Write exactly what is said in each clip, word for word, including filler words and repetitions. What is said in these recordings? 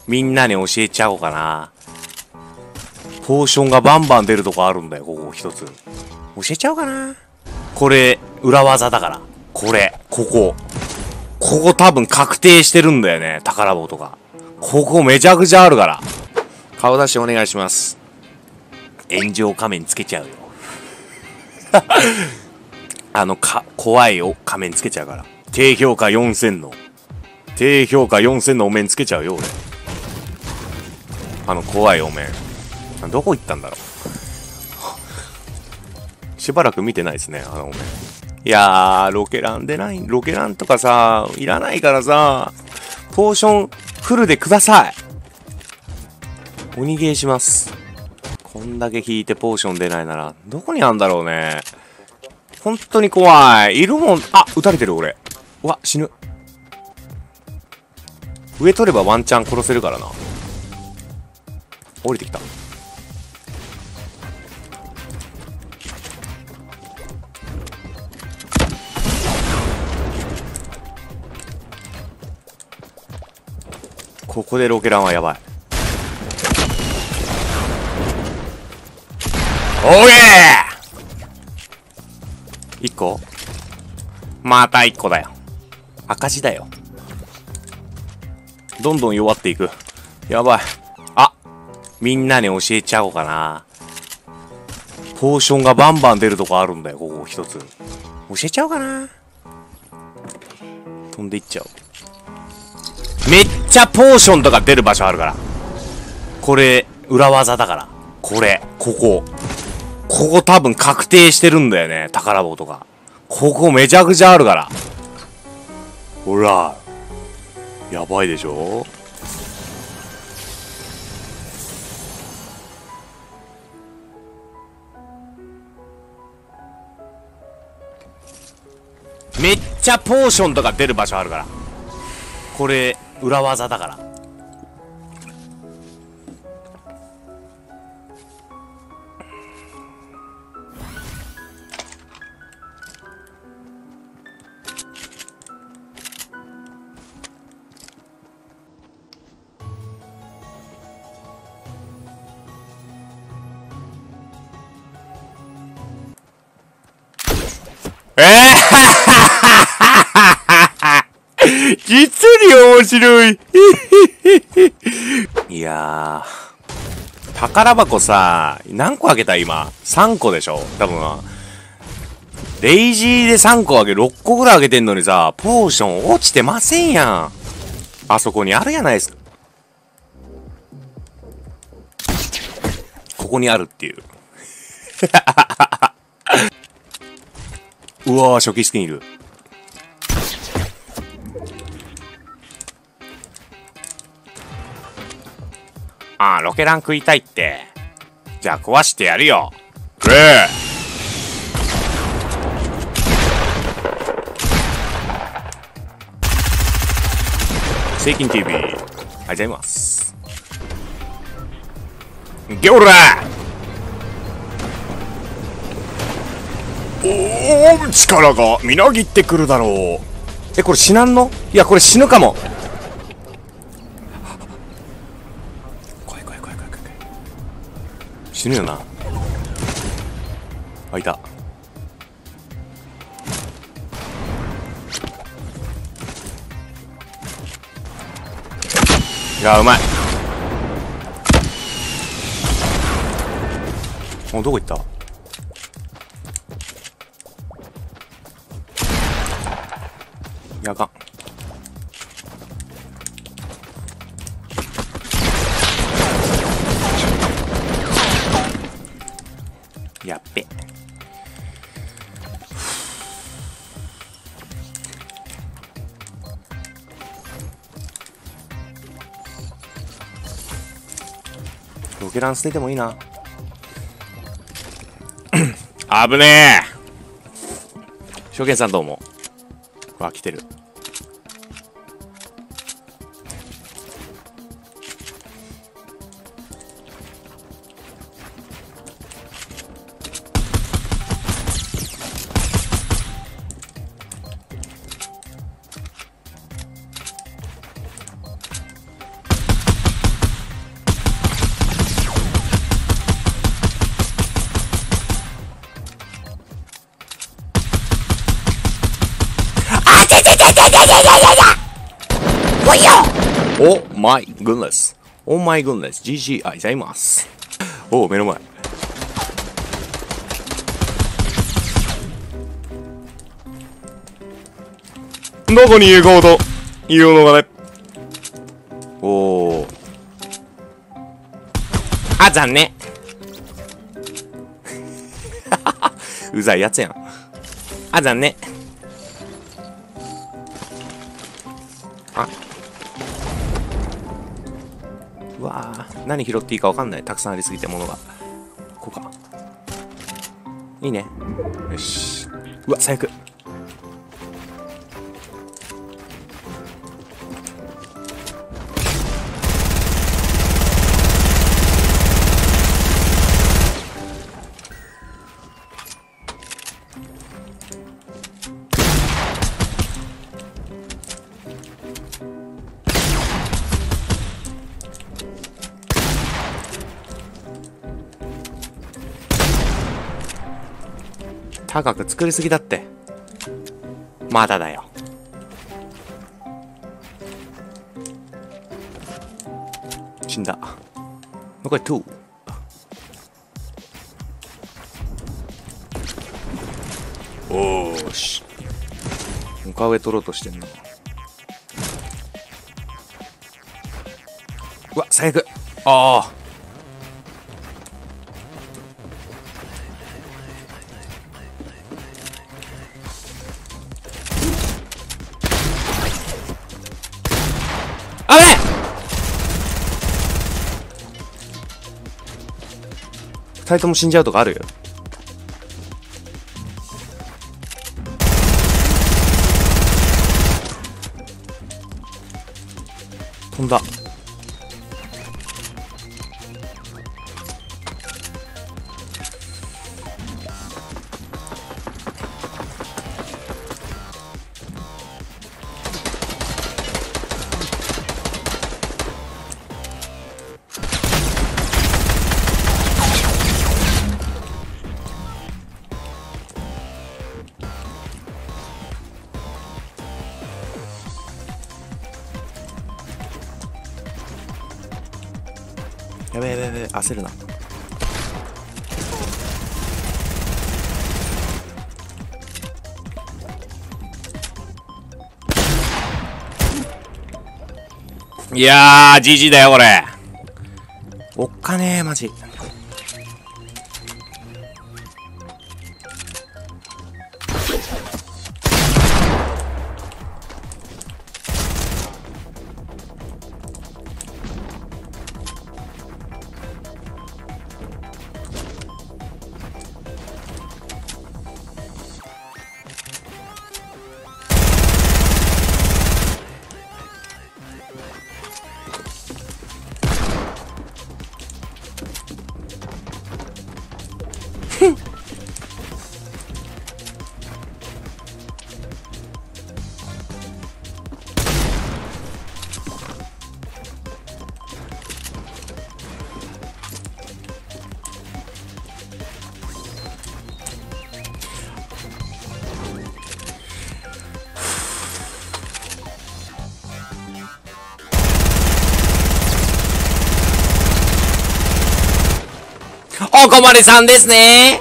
みんなに教えちゃおうかな。ポーションがバンバン出るとこあるんだよ、ここ一つ。教えちゃおうかな。これ、裏技だから。これ、ここ。ここ多分確定してるんだよね、宝棒とか。ここめちゃくちゃあるから。顔出しお願いします。炎上仮面つけちゃうよ。あの、か、怖いお仮面つけちゃうから。低評価よんせんの。低評価よんせんのお面つけちゃうよ、俺。あの、怖いお面。どこ行ったんだろう。しばらく見てないですね、あのお面。いやー、ロケラン出ない、ロケランとかさ、いらないからさ、ポーションフルでください。鬼ゲーします。こんだけ引いてポーション出ないなら、どこにあんだろうね。本当に怖い。いるもん、あ、撃たれてる俺。うわ、死ぬ。上取ればワンチャン殺せるからな。降りてきた。ここでロケランはやばい。おーいっこまたいっこだよ。赤字だよ。どんどん弱っていく。やばい。あ、みんなに教えちゃおうかな。ポーションがバンバン出るとこあるんだよ、ここ一つ。教えちゃおうかな。飛んでいっちゃおう。めっちゃポーションとか出る場所あるから。これ、裏技だから。これ、ここ。ここ多分確定してるんだよね、宝棒とか。ここめちゃくちゃあるから。ほら。やばいでしょ？めっちゃポーションとか出る場所あるから。これ、裏技だから。えー、実に面白い。いやー、宝箱さ、何個あげた今 ?さん 個でしょ多分。レイジーでさんこあげ、ろっこぐらいあげてんのにさ、ポーション落ちてませんやん。あそこにあるやないですか。ここにあるっていう。うわー、初期スキンいる。あー、ロケラン食いたいって。じゃあ壊してやるよ。くれセイキン ティーブイ。ありがとうございます。ゲオラおー、力がみなぎってくるだろう。え、これ死なんの？いや、これ死ぬかも。怖い怖い怖い怖い怖い。死ぬよな。あ、いた。いや、うまい。お、どこ行った？やがん。やっべ。ロケラン捨ててもいいな。危ねえ。証券さんどうも。わ、来てる。 おマイグンネス。おマイグンネス。ジージー ありがとうございます。お目の前。どこに行こうというのがね。おー。あ、残念。うざいやつやん。あ、残念。あ、うわー、何拾っていいか分かんない。たくさんありすぎてものが。こうか。いいね。よし。うわ、最悪。高く作りすぎだって。まだだよ。死んだ。残りに。おーし。床上取ろうとしてんの。うわ、最悪。ああ。あれ二人とも死んじゃうとかあるよ。飛んだ。やべえやべえやべえ、焦るな。いやー、ジジイだよこれ。おっかねえマジ。おこまりさんですね。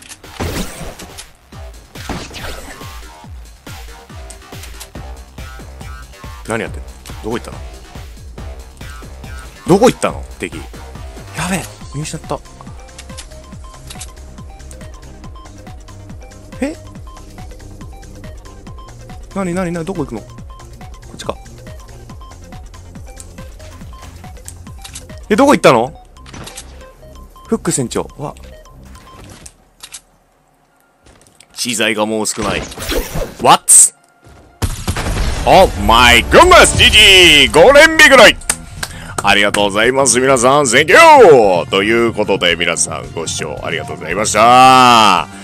何やってんの？どこ行ったの？どこ行ったの？敵。やべえ、見失った。え？なになになに、どこ行くの？こっちか。え、どこ行ったの？フック船長は資材がもう少ない。 What? Oh my goodness! ジジイご連尾ぐらいありがとうございます。皆さん Thank you! ということで皆さんご視聴ありがとうございました。